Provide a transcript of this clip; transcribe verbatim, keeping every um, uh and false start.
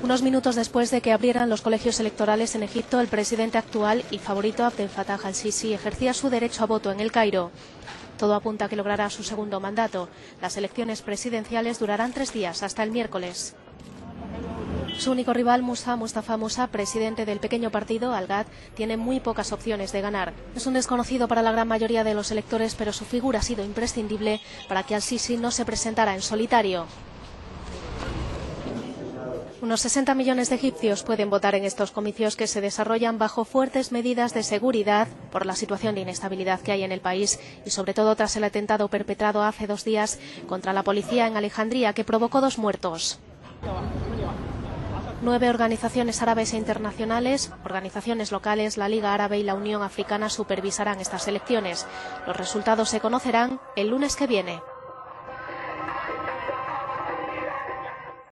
Unos minutos después de que abrieran los colegios electorales en Egipto, el presidente actual y favorito Abdel Fattah al-Sisi ejercía su derecho a voto en el Cairo. Todo apunta a que logrará su segundo mandato. Las elecciones presidenciales durarán tres días, hasta el miércoles. Su único rival, Musa Mustafa Musa, presidente del pequeño partido Al-Ghad, tiene muy pocas opciones de ganar. Es un desconocido para la gran mayoría de los electores, pero su figura ha sido imprescindible para que al-Sisi no se presentara en solitario. Unos sesenta millones de egipcios pueden votar en estos comicios que se desarrollan bajo fuertes medidas de seguridad por la situación de inestabilidad que hay en el país y sobre todo tras el atentado perpetrado hace dos días contra la policía en Alejandría que provocó dos muertos. Nueve organizaciones árabes e internacionales, organizaciones locales, la Liga Árabe y la Unión Africana supervisarán estas elecciones. Los resultados se conocerán el lunes que viene.